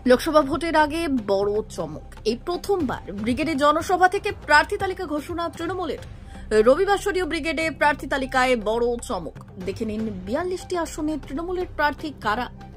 লোকসভা ভোটের আগে বড় চমক। এই প্রথমবার ব্রিগেডে জনসভা থেকে প্রার্থী তালিকা ঘোষণা তৃণমূলের। রবিবাসরীয় ব্রিগেডে প্রার্থী তালিকায় বড় চমক। দেখে নিন ৪২টি আসনে তৃণমূলের প্রার্থী কারা।